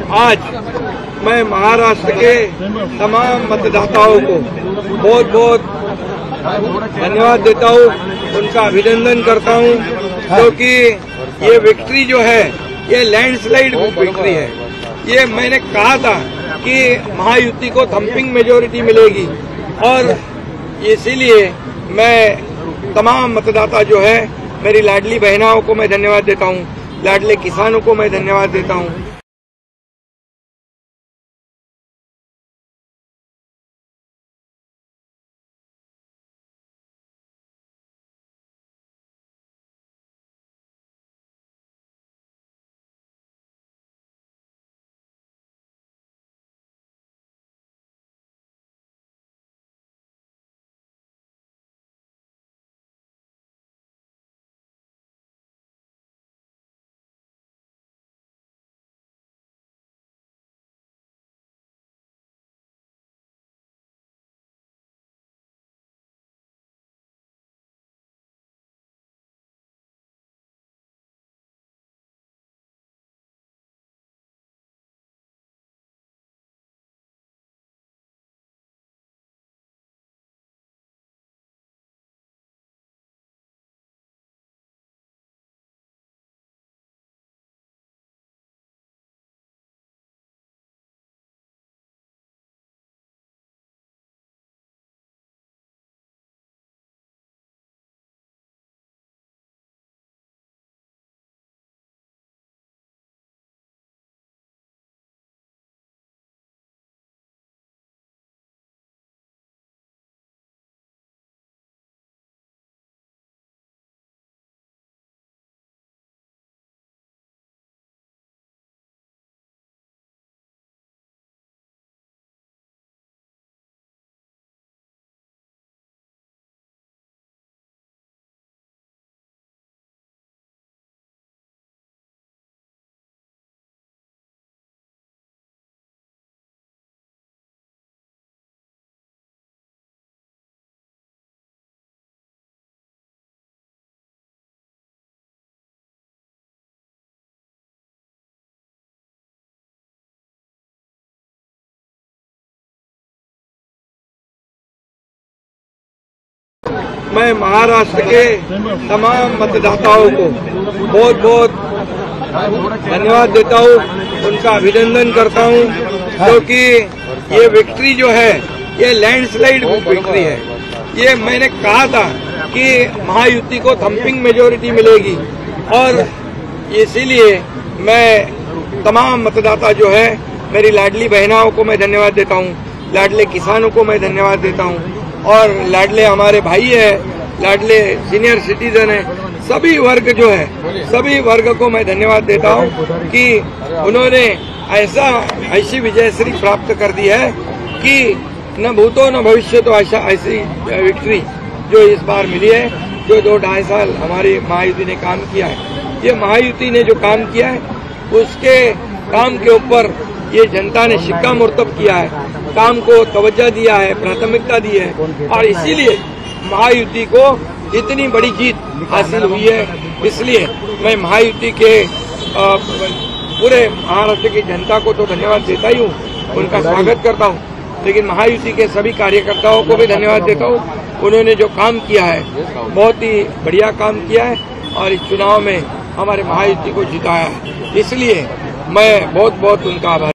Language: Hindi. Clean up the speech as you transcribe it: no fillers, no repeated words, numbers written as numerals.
आज मैं महाराष्ट्र के तमाम मतदाताओं को बहुत बहुत धन्यवाद देता हूँ, उनका अभिनंदन करता हूँ, क्योंकि ये विक्ट्री जो है ये लैंडस्लाइड विक्ट्री है। ये मैंने कहा था कि महायुति को थम्पिंग मेजोरिटी मिलेगी और इसीलिए मैं तमाम मतदाता जो है, मेरी लाडली बहनाओं को मैं धन्यवाद देता हूँ, लाडले किसानों को मैं धन्यवाद देता हूँ। मैं महाराष्ट्र के तमाम मतदाताओं को बहुत बहुत धन्यवाद देता हूँ, उनका अभिनंदन करता हूँ, क्योंकि ये विक्ट्री जो है ये लैंडस्लाइड विक्ट्री है। ये मैंने कहा था कि महायुति को थम्पिंग मेजोरिटी मिलेगी और इसीलिए मैं तमाम मतदाता जो है, मेरी लाडली बहनाओं को मैं धन्यवाद देता हूँ, लाडले किसानों को मैं धन्यवाद देता हूँ और लाडले हमारे भाई है, लाडले सीनियर सिटीजन है, सभी वर्ग जो है, सभी वर्ग को मैं धन्यवाद देता हूँ कि उन्होंने ऐसी विजयश्री प्राप्त कर दी है कि न भूतो न भविष्य तो ऐसी विक्ट्री जो इस बार मिली है, जो 2-2.5 साल हमारी महायुति ने काम किया है। ये महायुति ने जो काम किया है उसके काम के ऊपर ये जनता ने शिक्कामोर्तब किया है, काम को तवज्जो दिया है, प्राथमिकता दी है और इसीलिए महायुति को इतनी बड़ी जीत हासिल हुई है। इसलिए मैं महायुति के पूरे महाराष्ट्र की जनता को तो धन्यवाद देता ही हूँ, उनका स्वागत करता हूँ, लेकिन महायुति के सभी कार्यकर्ताओं को भी धन्यवाद देता हूँ। उन्होंने जो काम किया है बहुत ही बढ़िया काम किया है और इस चुनाव में हमारे महायुति को जिताया है, इसलिए मैं बहुत बहुत उनका आभार।